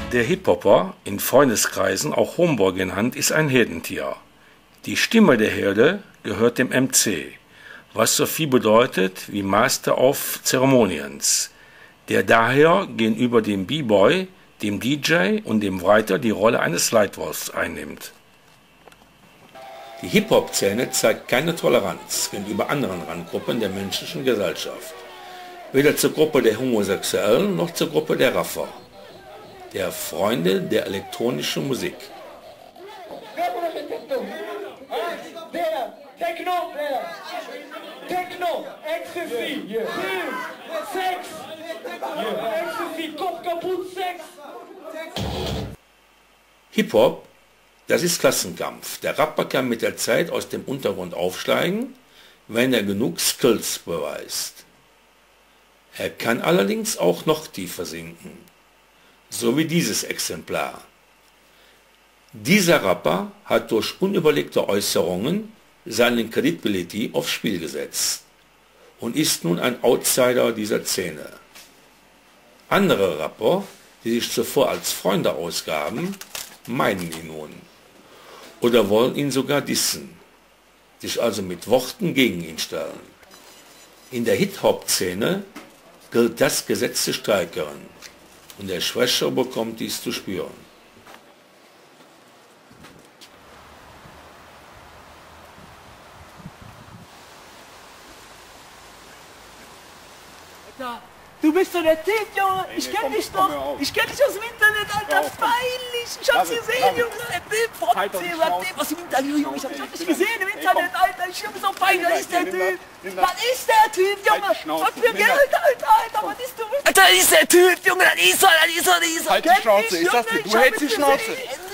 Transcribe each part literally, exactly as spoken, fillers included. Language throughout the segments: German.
Der Hip-Hopper, in Freundeskreisen auch Homeboy genannt, ist ein Herdentier. Die Stimme der Herde gehört dem M C, was so viel bedeutet wie Master of Ceremonies, der daher gegenüber dem B-Boy, dem D J und dem Writer die Rolle eines Leitwolfs einnimmt. Die Hip-Hop-Szene zeigt keine Toleranz gegenüber anderen Randgruppen der menschlichen Gesellschaft, weder zur Gruppe der Homosexuellen noch zur Gruppe der Raffer, der Freunde der elektronischen Musik. Hip-Hop, das ist Klassenkampf. Der Rapper kann mit der Zeit aus dem Untergrund aufsteigen, wenn er genug Skills beweist. Er kann allerdings auch noch tiefer sinken. So wie dieses Exemplar. Dieser Rapper hat durch unüberlegte Äußerungen seinen Credibility aufs Spiel gesetzt und ist nun ein Outsider dieser Szene. Andere Rapper, die sich zuvor als Freunde ausgaben, meiden ihn nun oder wollen ihn sogar dissen, sich also mit Worten gegen ihn stellen. In der Hip-Hop-Szene gilt das Gesetz des Stärkeren. Und der Schwächere bekommt dies zu spüren. Alter, du bist doch der Typ, Junge. Ich kenn dich doch. Ich kenn dich aus dem Internet, Alter. Peinlich. Ich hab's gesehen, Junge. Der Typ von der Typ aus dem Interview, Junge. Ich hab dich gesehen im Internet, Alter. Ich hab so peinlich. Was ist der Typ? Was ist der Typ, Junge? Was für Geld, Alter, Alter. Was ist du? Alter, das ist der Typ, Junge. Das ist er, das ist er, das ist er. Halt die Schnauze. Ich sag dir, du hältst die Schnauze.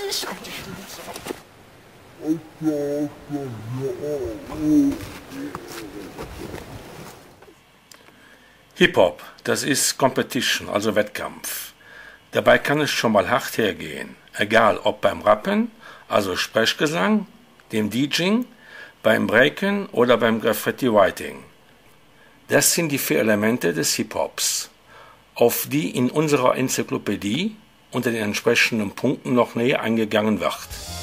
Hip-Hop, das ist Competition, also Wettkampf. Dabei kann es schon mal hart hergehen, egal ob beim Rappen, also Sprechgesang, dem DJing, beim Breaken oder beim Graffiti-Writing. Das sind die vier Elemente des Hip-Hops, auf die in unserer Enzyklopädie unter den entsprechenden Punkten noch näher eingegangen wird.